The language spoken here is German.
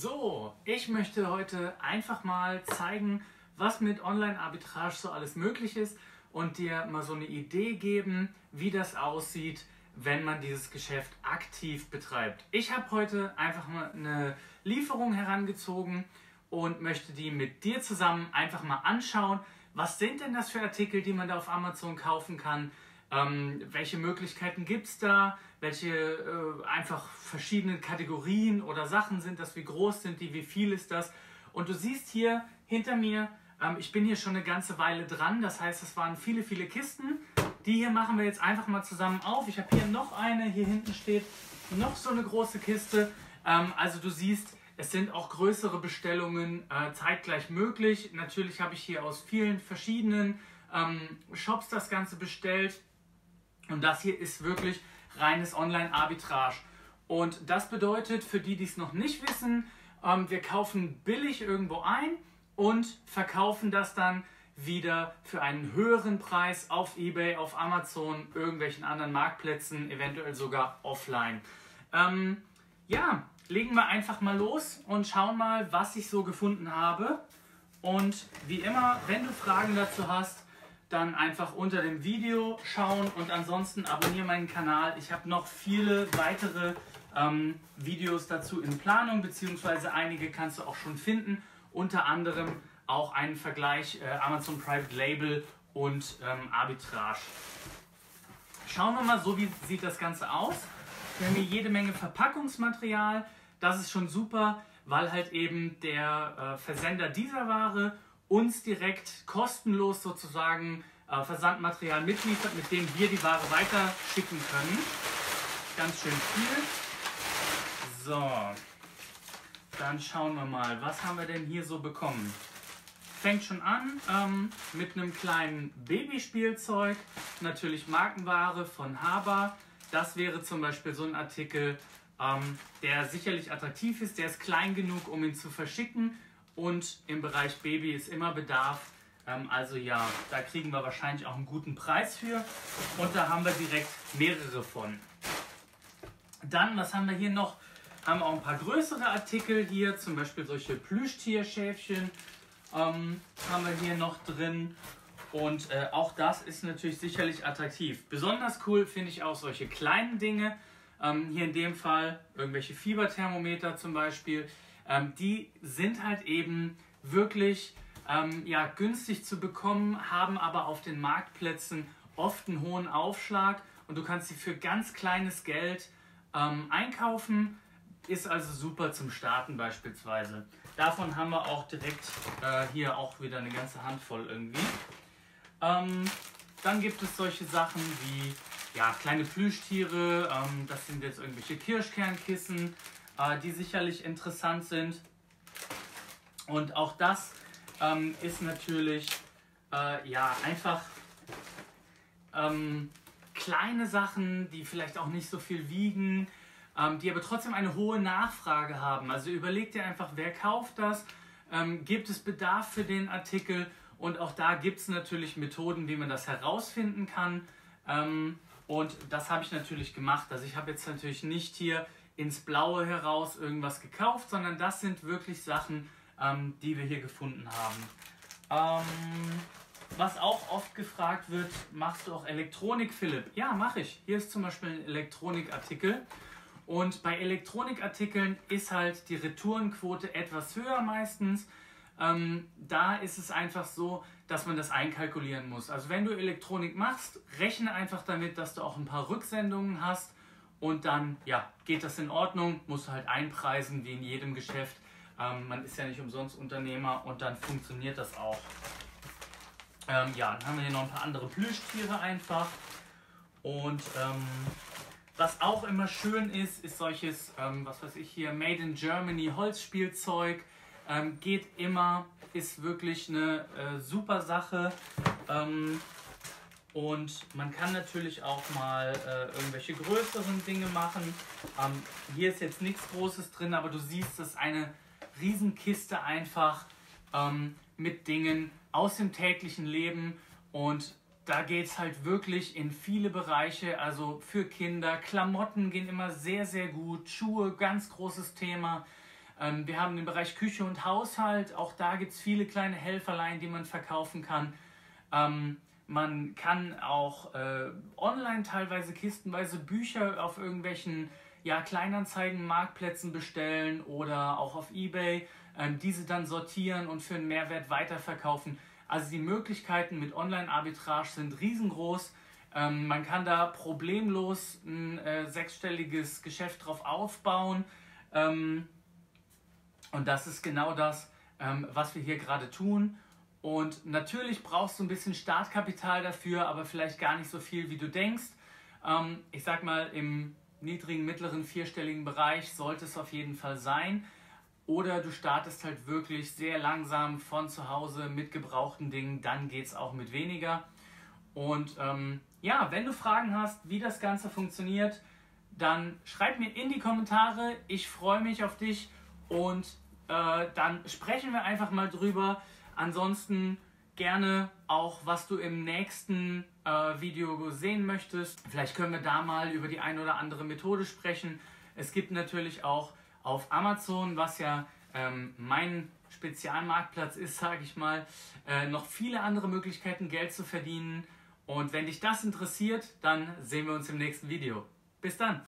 So, ich möchte heute einfach mal zeigen, was mit Online-Arbitrage so alles möglich ist und dir mal so eine Idee geben, wie das aussieht, wenn man dieses Geschäft aktiv betreibt. Ich habe heute einfach mal eine Lieferung herangezogen und möchte die mit dir zusammen einfach mal anschauen. Was sind denn das für Artikel, die man da auf Amazon kaufen kann? Welche Möglichkeiten gibt es da? Welche einfach verschiedenen Kategorien oder Sachen sind das? Wie groß sind die? Wie viel ist das? Und du siehst hier hinter mir, ich bin hier schon eine ganze Weile dran. Das heißt, es waren viele, viele Kisten. Die hier machen wir jetzt einfach mal zusammen auf. Ich habe hier noch eine. Hier hinten steht noch so eine große Kiste. Also du siehst, es sind auch größere Bestellungen zeitgleich möglich. Natürlich habe ich hier aus vielen verschiedenen Shops das Ganze bestellt. Und das hier ist wirklich reines Online-Arbitrage. Und das bedeutet, für die, die es noch nicht wissen, wir kaufen billig irgendwo ein und verkaufen das dann wieder für einen höheren Preis auf eBay, auf Amazon, irgendwelchen anderen Marktplätzen, eventuell sogar offline. Ja, legen wir einfach mal los und schauen mal, was ich so gefunden habe. Und wie immer, wenn du Fragen dazu hast, dann einfach unter dem Video schauen und ansonsten abonniere meinen Kanal. Ich habe noch viele weitere Videos dazu in Planung, beziehungsweise einige kannst du auch schon finden. Unter anderem auch einen Vergleich Amazon Private Label und Arbitrage. Schauen wir mal, so wie sieht das Ganze aus. Wir haben hier jede Menge Verpackungsmaterial. Das ist schon super, weil halt eben der Versender dieser Ware uns direkt kostenlos sozusagen Versandmaterial mitliefert, mit dem wir die Ware weiter schicken können. Ganz schön viel. So, dann schauen wir mal, was haben wir denn hier so bekommen? Fängt schon an mit einem kleinen Babyspielzeug, natürlich Markenware von Haber. Das wäre zum Beispiel so ein Artikel, der sicherlich attraktiv ist, der ist klein genug, um ihn zu verschicken. Und im Bereich Baby ist immer Bedarf. Also ja, da kriegen wir wahrscheinlich auch einen guten Preis für. Und da haben wir direkt mehrere von. Dann, was haben wir hier noch? Haben wir auch ein paar größere Artikel hier, zum Beispiel solche Plüschtierschäfchen haben wir hier noch drin. Und auch das ist natürlich sicherlich attraktiv. Besonders cool finde ich auch solche kleinen Dinge. Hier in dem Fall irgendwelche Fieberthermometer zum Beispiel. Die sind halt eben wirklich ja, günstig zu bekommen, haben aber auf den Marktplätzen oft einen hohen Aufschlag und du kannst sie für ganz kleines Geld einkaufen. Ist also super zum Starten beispielsweise. Davon haben wir auch direkt hier auch wieder eine ganze Handvoll irgendwie. Dann gibt es solche Sachen wie ja, kleine Plüschtiere, das sind jetzt irgendwelche Kirschkernkissen, die sicherlich interessant sind. Und auch das ist natürlich ja, einfach kleine Sachen, die vielleicht auch nicht so viel wiegen, die aber trotzdem eine hohe Nachfrage haben. Also überleg dir einfach, wer kauft das, gibt es Bedarf für den Artikel und auch da gibt es natürlich Methoden, wie man das herausfinden kann. Und das habe ich natürlich gemacht. Also ich habe jetzt natürlich nicht hier ins Blaue heraus irgendwas gekauft, sondern das sind wirklich Sachen, die wir hier gefunden haben. Was auch oft gefragt wird, machst du auch Elektronik, Philipp? Ja, mache ich. Hier ist zum Beispiel ein Elektronikartikel. Und bei Elektronikartikeln ist halt die Retourenquote etwas höher meistens. Da ist es einfach so, dass man das einkalkulieren muss. Also wenn du Elektronik machst, rechne einfach damit, dass du auch ein paar Rücksendungen hast und dann ja, geht das in Ordnung, musst du halt einpreisen wie in jedem Geschäft. Man ist ja nicht umsonst Unternehmer und dann funktioniert das auch. Ja, dann haben wir hier noch ein paar andere Plüschtiere einfach. Und was auch immer schön ist, ist solches, was weiß ich hier, Made in Germany Holzspielzeug. Geht immer, ist wirklich eine super Sache. Und man kann natürlich auch mal irgendwelche größeren Dinge machen. Hier ist jetzt nichts Großes drin, aber du siehst, das ist eine Riesenkiste einfach mit Dingen aus dem täglichen Leben. Und da geht es halt wirklich in viele Bereiche, also für Kinder. Klamotten gehen immer sehr, sehr gut. Schuhe, ganz großes Thema. Wir haben den Bereich Küche und Haushalt, auch da gibt es viele kleine Helferlein, die man verkaufen kann. Man kann auch online teilweise kistenweise Bücher auf irgendwelchen Kleinanzeigen, Marktplätzen bestellen oder auch auf eBay, diese dann sortieren und für einen Mehrwert weiterverkaufen. Also die Möglichkeiten mit Online-Arbitrage sind riesengroß. Man kann da problemlos ein sechsstelliges Geschäft drauf aufbauen. Und das ist genau das, was wir hier gerade tun. Und natürlich brauchst du ein bisschen Startkapital dafür, aber vielleicht gar nicht so viel, wie du denkst. Ich sag mal, im niedrigen, mittleren, vierstelligen Bereich sollte es auf jeden Fall sein. Oder du startest halt wirklich sehr langsam von zu Hause mit gebrauchten Dingen, dann geht es auch mit weniger. Und wenn du Fragen hast, wie das Ganze funktioniert, dann schreib mir in die Kommentare. Ich freue mich auf dich und dann sprechen wir einfach mal drüber. Ansonsten gerne auch, was du im nächsten Video sehen möchtest. Vielleicht können wir da mal über die eine oder andere Methode sprechen. Es gibt natürlich auch auf Amazon, was ja mein Spezialmarktplatz ist, sage ich mal, noch viele andere Möglichkeiten, Geld zu verdienen. Und wenn dich das interessiert, dann sehen wir uns im nächsten Video. Bis dann!